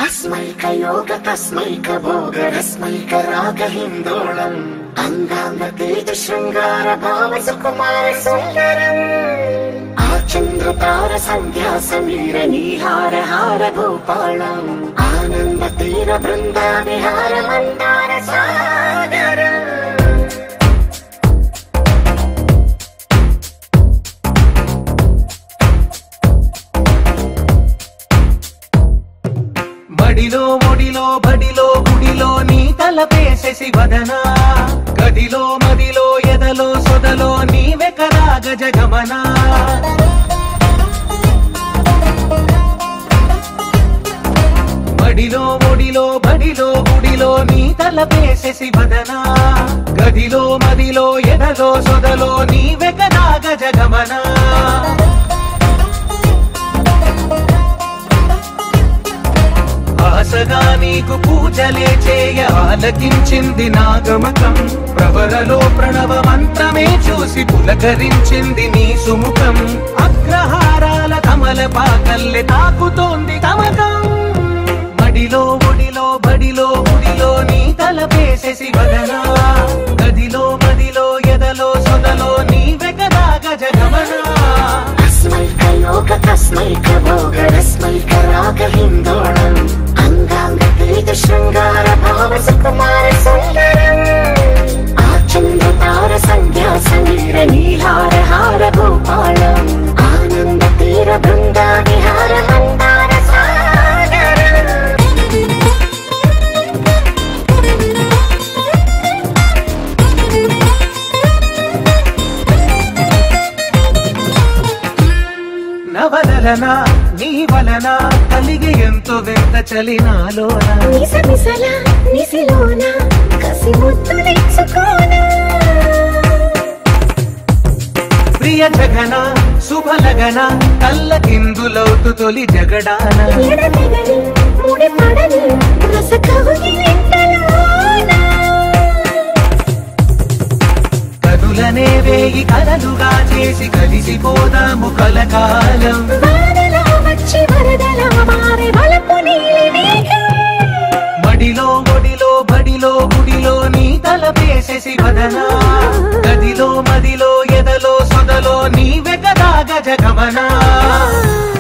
अस्मैकयोग तस्मैक भोग रस्मैक राग हिंदोलम अंगांग तेज श्रृंगार भाव सुकुमार सुंदरम आचंद्र तार संध्या समीर नीहार हार भूपालम आनंद तीर बृंदा विहार मंदार सागर బడిలో ఒడిలో బడిలో గుడిలో నీ తలపేసేసి వదనా గదిలో మదిలో ఎదలో సొదలో నీవే కదా గజగమనా బడిలో ఒడిలో బడిలో గుడిలో నీ తలపేసేసి వదనా గదిలో మదిలో ఎదలో సొదలో నీవే కదా గజగమనా ఆశగా నీకు పూజలే చేయ ఆలకించింది నాగమకం ప్రవరలో ప్రణవ మంత్రమే చూసి పులకరించింది నీ సుముఖం అగ్రహారాల కమల పాకల్లె తాకుతోంది తమకం బడిలో ఒడిలో బడిలో గుడిలో నీ తలపేసేసి వదనా గదిలో మదిలో ఎదలో సొదలో నీవే కదా గజగమనా अस्मैकयोग तस्मैक भोग रस्मैक राग हिंदोलम अंगांग तेज श्रृंगार भाव सुकुमार सुंदरम आचंद्र तार संध्या समीर नीहार हार भूपालम आनंद तीर बृंदा विहार मंदार सागर నవలన నీ వలన కలిగి ఎంతో వెంట చలినాలోన నిసమిసల నిసిలోన కసి ముద్దులెచ్చుకోన ప్రియ జగన శుభలగన కళ్ళకిందులవుతు తొలి జగడాన ఎడతెగని ముడి పడని రసకవుని వెంటలోన కదులనే వేయి కలలుగా చేసి కలిసిపోదాము కలకాలం వానలా వచ్చి వరదలా మారే వలపు నీలి మేఘం బడిలో ఒడిలో బడిలో గుడిలో నీ తలపేసేసి వదనా గదిలో మదిలో ఎదలో సొదలో నీవే కదా గజగమనా